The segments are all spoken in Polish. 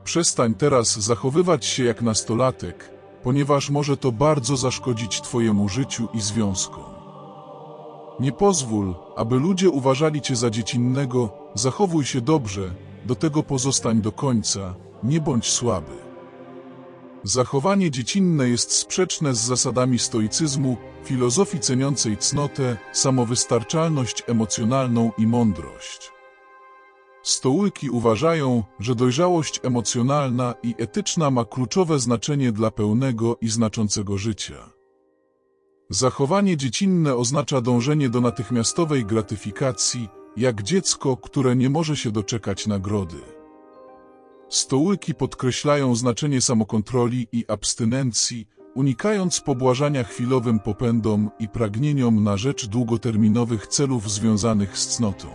Przestań teraz zachowywać się jak nastolatek, ponieważ może to bardzo zaszkodzić Twojemu życiu i związkom. Nie pozwól, aby ludzie uważali Cię za dziecinnego, zachowuj się dobrze, do tego pozostań do końca, nie bądź słaby. Zachowanie dziecinne jest sprzeczne z zasadami stoicyzmu, filozofii ceniącej cnotę, samowystarczalność emocjonalną i mądrość. Stołyki uważają, że dojrzałość emocjonalna i etyczna ma kluczowe znaczenie dla pełnego i znaczącego życia. Zachowanie dziecinne oznacza dążenie do natychmiastowej gratyfikacji, jak dziecko, które nie może się doczekać nagrody. Stołyki podkreślają znaczenie samokontroli i abstynencji, unikając pobłażania chwilowym popędom i pragnieniom na rzecz długoterminowych celów związanych z cnotą.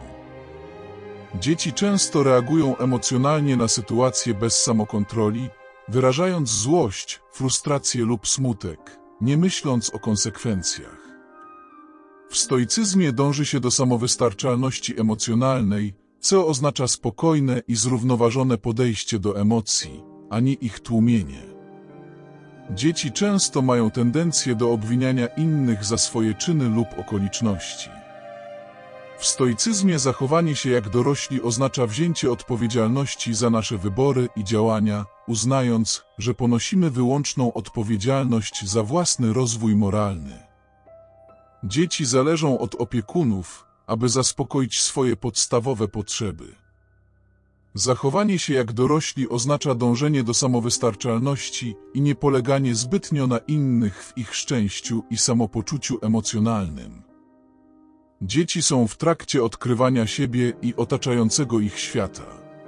Dzieci często reagują emocjonalnie na sytuacje bez samokontroli, wyrażając złość, frustrację lub smutek, nie myśląc o konsekwencjach. W stoicyzmie dąży się do samowystarczalności emocjonalnej, co oznacza spokojne i zrównoważone podejście do emocji, a nie ich tłumienie. Dzieci często mają tendencję do obwiniania innych za swoje czyny lub okoliczności. W stoicyzmie zachowanie się jak dorośli oznacza wzięcie odpowiedzialności za nasze wybory i działania, uznając, że ponosimy wyłączną odpowiedzialność za własny rozwój moralny. Dzieci zależą od opiekunów, aby zaspokoić swoje podstawowe potrzeby. Zachowanie się jak dorośli oznacza dążenie do samowystarczalności i nie poleganie zbytnio na innych w ich szczęściu i samopoczuciu emocjonalnym. Dzieci są w trakcie odkrywania siebie i otaczającego ich świata.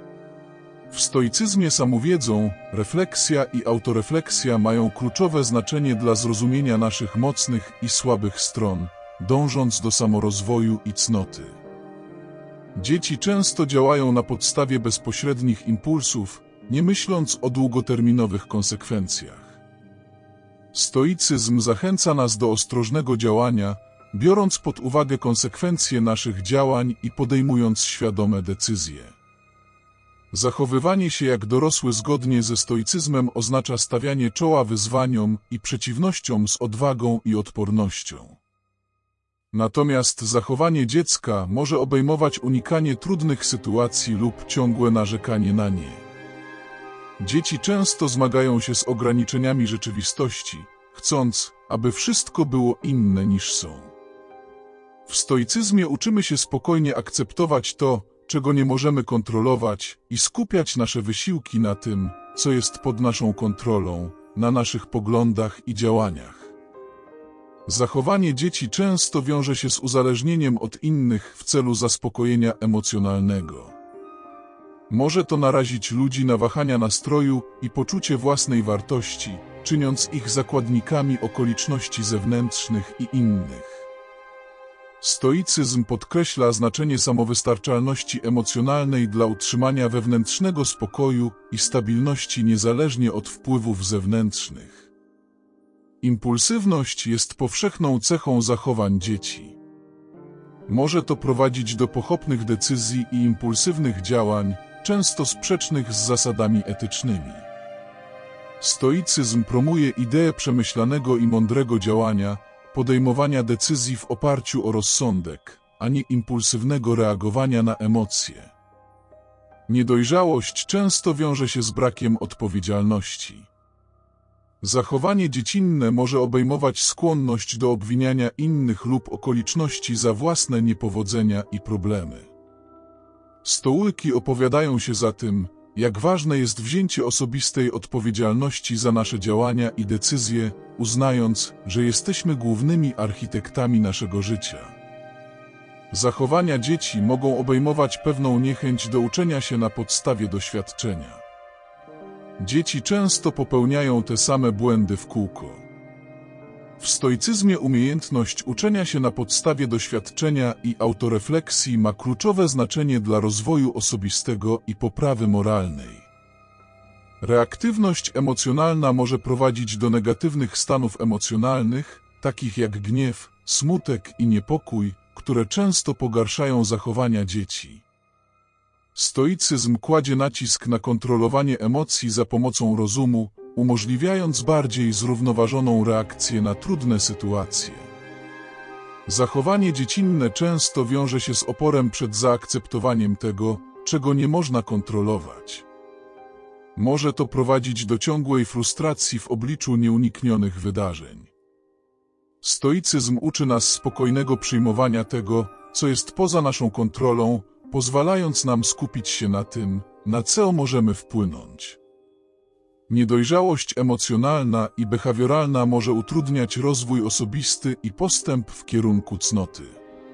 W stoicyzmie samowiedzą, refleksja i autorefleksja mają kluczowe znaczenie dla zrozumienia naszych mocnych i słabych stron, dążąc do samorozwoju i cnoty. Dzieci często działają na podstawie bezpośrednich impulsów, nie myśląc o długoterminowych konsekwencjach. Stoicyzm zachęca nas do ostrożnego działania, biorąc pod uwagę konsekwencje naszych działań i podejmując świadome decyzje. Zachowywanie się jak dorosły zgodnie ze stoicyzmem oznacza stawianie czoła wyzwaniom i przeciwnościom z odwagą i odpornością. Natomiast zachowanie dziecka może obejmować unikanie trudnych sytuacji lub ciągłe narzekanie na nie. Dzieci często zmagają się z ograniczeniami rzeczywistości, chcąc, aby wszystko było inne niż są. W stoicyzmie uczymy się spokojnie akceptować to, czego nie możemy kontrolować, i skupiać nasze wysiłki na tym, co jest pod naszą kontrolą, na naszych poglądach i działaniach. Zachowanie dzieci często wiąże się z uzależnieniem od innych w celu zaspokojenia emocjonalnego. Może to narazić ludzi na wahania nastroju i poczucie własnej wartości, czyniąc ich zakładnikami okoliczności zewnętrznych i innych. Stoicyzm podkreśla znaczenie samowystarczalności emocjonalnej dla utrzymania wewnętrznego spokoju i stabilności niezależnie od wpływów zewnętrznych. Impulsywność jest powszechną cechą zachowań dzieci. Może to prowadzić do pochopnych decyzji i impulsywnych działań, często sprzecznych z zasadami etycznymi. Stoicyzm promuje ideę przemyślanego i mądrego działania, podejmowania decyzji w oparciu o rozsądek, a nie impulsywnego reagowania na emocje. Niedojrzałość często wiąże się z brakiem odpowiedzialności. Zachowanie dziecinne może obejmować skłonność do obwiniania innych lub okoliczności za własne niepowodzenia i problemy. Stołyki opowiadają się za tym, jak ważne jest wzięcie osobistej odpowiedzialności za nasze działania i decyzje, uznając, że jesteśmy głównymi architektami naszego życia. Zachowania dzieci mogą obejmować pewną niechęć do uczenia się na podstawie doświadczenia. Dzieci często popełniają te same błędy w kółko. W stoicyzmie umiejętność uczenia się na podstawie doświadczenia i autorefleksji ma kluczowe znaczenie dla rozwoju osobistego i poprawy moralnej. Reaktywność emocjonalna może prowadzić do negatywnych stanów emocjonalnych, takich jak gniew, smutek i niepokój, które często pogarszają zachowania dzieci. Stoicyzm kładzie nacisk na kontrolowanie emocji za pomocą rozumu, umożliwiając bardziej zrównoważoną reakcję na trudne sytuacje. Zachowanie dziecinne często wiąże się z oporem przed zaakceptowaniem tego, czego nie można kontrolować. Może to prowadzić do ciągłej frustracji w obliczu nieuniknionych wydarzeń. Stoicyzm uczy nas spokojnego przyjmowania tego, co jest poza naszą kontrolą, pozwalając nam skupić się na tym, na co możemy wpłynąć. Niedojrzałość emocjonalna i behawioralna może utrudniać rozwój osobisty i postęp w kierunku cnoty.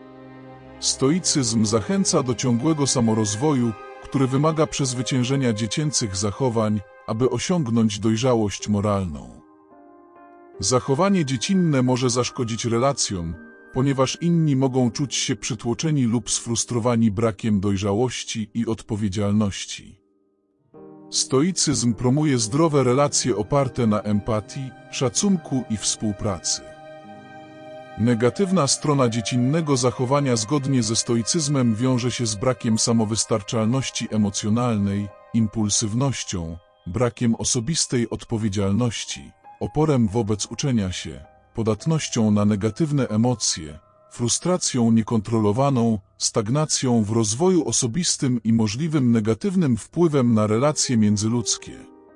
Stoicyzm zachęca do ciągłego samorozwoju, który wymaga przezwyciężenia dziecięcych zachowań, aby osiągnąć dojrzałość moralną. Zachowanie dziecinne może zaszkodzić relacjom, ponieważ inni mogą czuć się przytłoczeni lub sfrustrowani brakiem dojrzałości i odpowiedzialności. Stoicyzm promuje zdrowe relacje oparte na empatii, szacunku i współpracy. Negatywna strona dziecinnego zachowania zgodnie ze stoicyzmem wiąże się z brakiem samowystarczalności emocjonalnej, impulsywnością, brakiem osobistej odpowiedzialności, oporem wobec uczenia się, podatnością na negatywne emocje, frustracją niekontrolowaną, stagnacją w rozwoju osobistym i możliwym negatywnym wpływem na relacje międzyludzkie.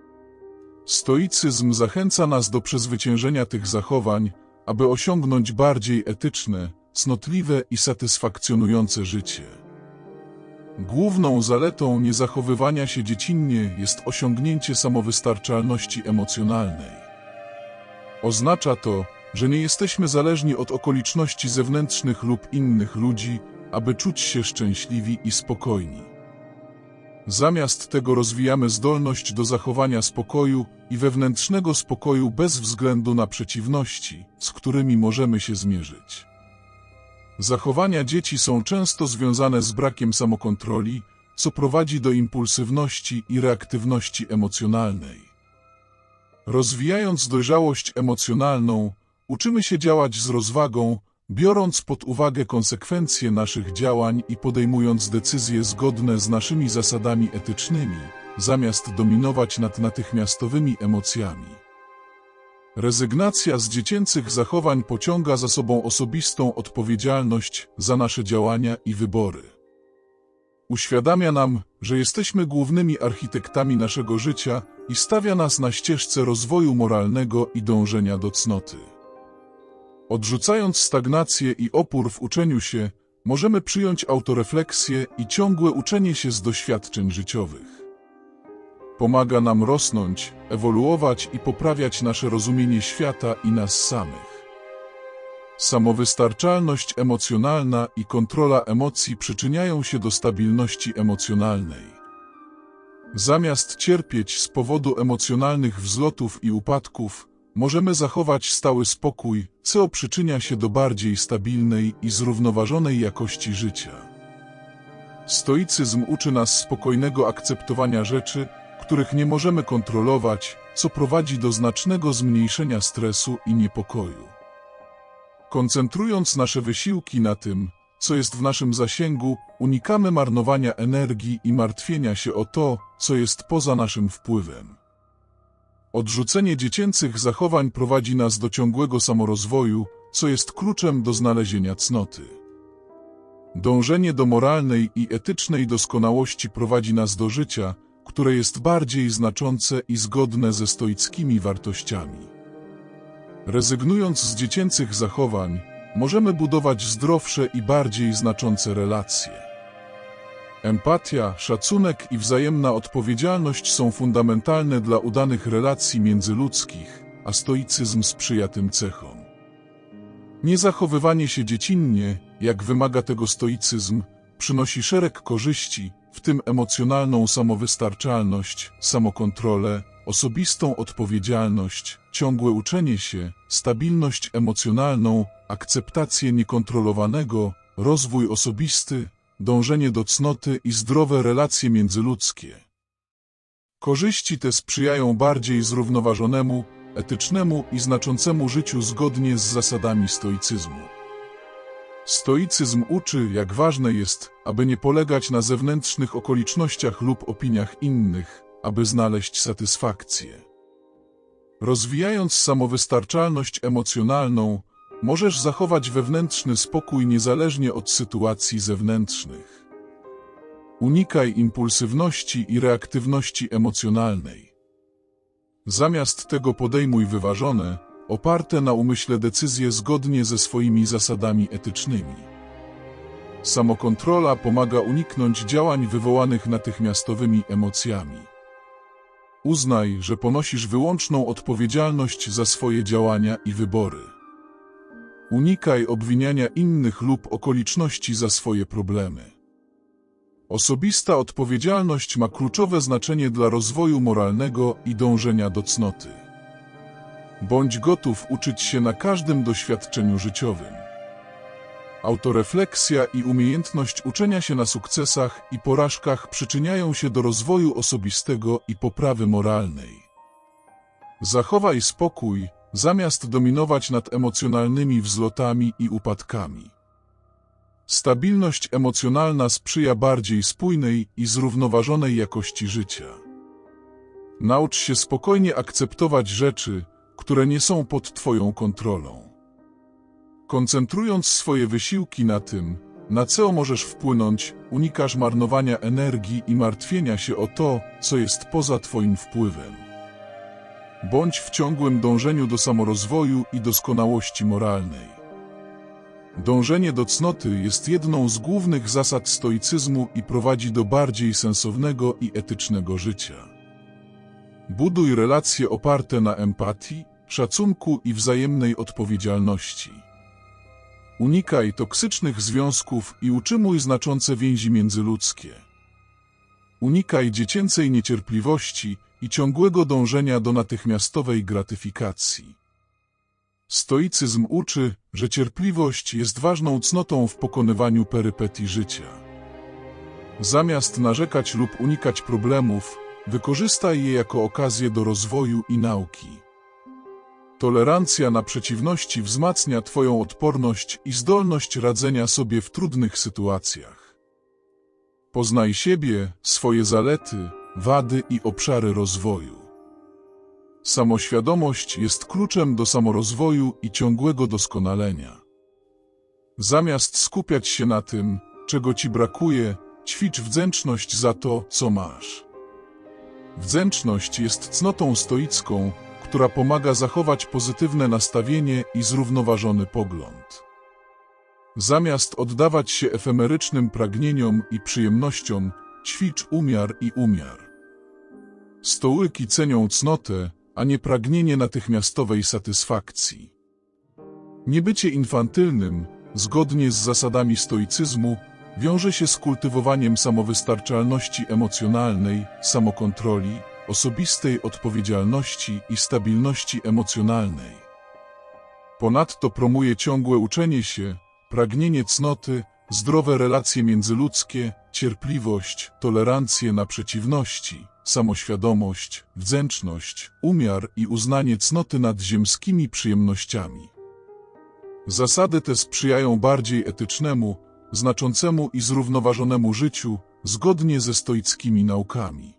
Stoicyzm zachęca nas do przezwyciężenia tych zachowań, aby osiągnąć bardziej etyczne, cnotliwe i satysfakcjonujące życie. Główną zaletą niezachowywania się dziecinnie jest osiągnięcie samowystarczalności emocjonalnej. Oznacza to, że nie jesteśmy zależni od okoliczności zewnętrznych lub innych ludzi, aby czuć się szczęśliwi i spokojni. Zamiast tego rozwijamy zdolność do zachowania spokoju i wewnętrznego spokoju bez względu na przeciwności, z którymi możemy się zmierzyć. Zachowania dzieci są często związane z brakiem samokontroli, co prowadzi do impulsywności i reaktywności emocjonalnej. Rozwijając dojrzałość emocjonalną, uczymy się działać z rozwagą, biorąc pod uwagę konsekwencje naszych działań i podejmując decyzje zgodne z naszymi zasadami etycznymi, zamiast dominować nad natychmiastowymi emocjami. Rezygnacja z dziecięcych zachowań pociąga za sobą osobistą odpowiedzialność za nasze działania i wybory. Uświadamia nam, że jesteśmy głównymi architektami naszego życia i stawia nas na ścieżce rozwoju moralnego i dążenia do cnoty. Odrzucając stagnację i opór w uczeniu się, możemy przyjąć autorefleksję i ciągłe uczenie się z doświadczeń życiowych. Pomaga nam rosnąć, ewoluować i poprawiać nasze rozumienie świata i nas samych. Samowystarczalność emocjonalna i kontrola emocji przyczyniają się do stabilności emocjonalnej. Zamiast cierpieć z powodu emocjonalnych wzlotów i upadków, możemy zachować stały spokój, co przyczynia się do bardziej stabilnej i zrównoważonej jakości życia. Stoicyzm uczy nas spokojnego akceptowania rzeczy, których nie możemy kontrolować, co prowadzi do znacznego zmniejszenia stresu i niepokoju. Koncentrując nasze wysiłki na tym, co jest w naszym zasięgu, unikamy marnowania energii i martwienia się o to, co jest poza naszym wpływem. Odrzucenie dziecięcych zachowań prowadzi nas do ciągłego samorozwoju, co jest kluczem do znalezienia cnoty. Dążenie do moralnej i etycznej doskonałości prowadzi nas do życia, które jest bardziej znaczące i zgodne ze stoickimi wartościami. Rezygnując z dziecięcych zachowań, możemy budować zdrowsze i bardziej znaczące relacje. Empatia, szacunek i wzajemna odpowiedzialność są fundamentalne dla udanych relacji międzyludzkich, a stoicyzm sprzyja tym cechom. Niezachowywanie się dziecinnie, jak wymaga tego stoicyzm, przynosi szereg korzyści, w tym emocjonalną samowystarczalność, samokontrolę, osobistą odpowiedzialność, ciągłe uczenie się, stabilność emocjonalną, akceptację niekontrolowanego, rozwój osobisty, dążenie do cnoty i zdrowe relacje międzyludzkie. Korzyści te sprzyjają bardziej zrównoważonemu, etycznemu i znaczącemu życiu zgodnie z zasadami stoicyzmu. Stoicyzm uczy, jak ważne jest, aby nie polegać na zewnętrznych okolicznościach lub opiniach innych, aby znaleźć satysfakcję. Rozwijając samowystarczalność emocjonalną, możesz zachować wewnętrzny spokój niezależnie od sytuacji zewnętrznych. Unikaj impulsywności i reaktywności emocjonalnej. Zamiast tego podejmuj wyważone, oparte na umyśle decyzje zgodnie ze swoimi zasadami etycznymi. Samokontrola pomaga uniknąć działań wywołanych natychmiastowymi emocjami. Uznaj, że ponosisz wyłączną odpowiedzialność za swoje działania i wybory. Unikaj obwiniania innych lub okoliczności za swoje problemy. Osobista odpowiedzialność ma kluczowe znaczenie dla rozwoju moralnego i dążenia do cnoty. Bądź gotów uczyć się na każdym doświadczeniu życiowym. Autorefleksja i umiejętność uczenia się na sukcesach i porażkach przyczyniają się do rozwoju osobistego i poprawy moralnej. Zachowaj spokój, zamiast dominować nad emocjonalnymi wzlotami i upadkami. Stabilność emocjonalna sprzyja bardziej spójnej i zrównoważonej jakości życia. Naucz się spokojnie akceptować rzeczy, które nie są pod Twoją kontrolą. Koncentrując swoje wysiłki na tym, na co możesz wpłynąć, unikasz marnowania energii i martwienia się o to, co jest poza Twoim wpływem. Bądź w ciągłym dążeniu do samorozwoju i doskonałości moralnej. Dążenie do cnoty jest jedną z głównych zasad stoicyzmu i prowadzi do bardziej sensownego i etycznego życia. Buduj relacje oparte na empatii, szacunku i wzajemnej odpowiedzialności. Unikaj toksycznych związków i utrzymuj znaczące więzi międzyludzkie. Unikaj dziecięcej niecierpliwości i ciągłego dążenia do natychmiastowej gratyfikacji. Stoicyzm uczy, że cierpliwość jest ważną cnotą w pokonywaniu perypetii życia. Zamiast narzekać lub unikać problemów, wykorzystaj je jako okazję do rozwoju i nauki. Tolerancja na przeciwności wzmacnia Twoją odporność i zdolność radzenia sobie w trudnych sytuacjach. Poznaj siebie, swoje zalety, wady i obszary rozwoju. Samoświadomość jest kluczem do samorozwoju i ciągłego doskonalenia. Zamiast skupiać się na tym, czego Ci brakuje, ćwicz wdzięczność za to, co masz. Wdzięczność jest cnotą stoicką, która pomaga zachować pozytywne nastawienie i zrównoważony pogląd. Zamiast oddawać się efemerycznym pragnieniom i przyjemnościom, ćwicz umiar i umiar. Stołyki cenią cnotę, a nie pragnienie natychmiastowej satysfakcji. Niebycie infantylnym, zgodnie z zasadami stoicyzmu, wiąże się z kultywowaniem samowystarczalności emocjonalnej, samokontroli, osobistej odpowiedzialności i stabilności emocjonalnej. Ponadto promuje ciągłe uczenie się, pragnienie cnoty, zdrowe relacje międzyludzkie, cierpliwość, tolerancję na przeciwności, samoświadomość, wdzięczność, umiar i uznanie cnoty nad ziemskimi przyjemnościami. Zasady te sprzyjają bardziej etycznemu, znaczącemu i zrównoważonemu życiu, zgodnie ze stoickimi naukami.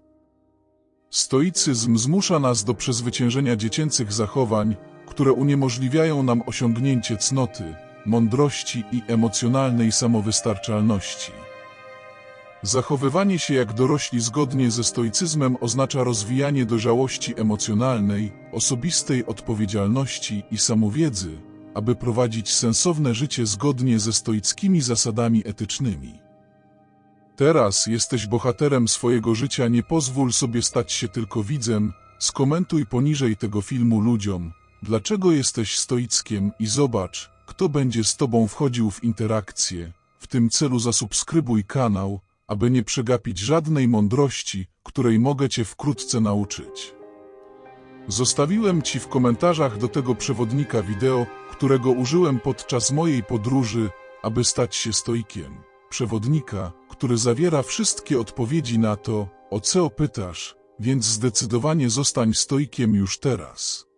Stoicyzm zmusza nas do przezwyciężenia dziecięcych zachowań, które uniemożliwiają nam osiągnięcie cnoty, mądrości i emocjonalnej samowystarczalności. Zachowywanie się jak dorośli zgodnie ze stoicyzmem oznacza rozwijanie dojrzałości emocjonalnej, osobistej odpowiedzialności i samowiedzy, aby prowadzić sensowne życie zgodnie ze stoickimi zasadami etycznymi. Teraz jesteś bohaterem swojego życia, nie pozwól sobie stać się tylko widzem, skomentuj poniżej tego filmu ludziom, dlaczego jesteś stoickiem i zobacz, kto będzie z Tobą wchodził w interakcję. W tym celu zasubskrybuj kanał, aby nie przegapić żadnej mądrości, której mogę Cię wkrótce nauczyć. Zostawiłem Ci w komentarzach do tego przewodnika wideo, którego użyłem podczas mojej podróży, aby stać się stoikiem. Przewodnika, który zawiera wszystkie odpowiedzi na to, o co pytasz, więc zdecydowanie zostań stoikiem już teraz.